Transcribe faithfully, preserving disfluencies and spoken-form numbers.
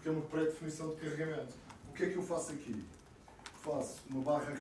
porque é uma pré-definição de carregamento. O que é que eu faço aqui? Faço uma barra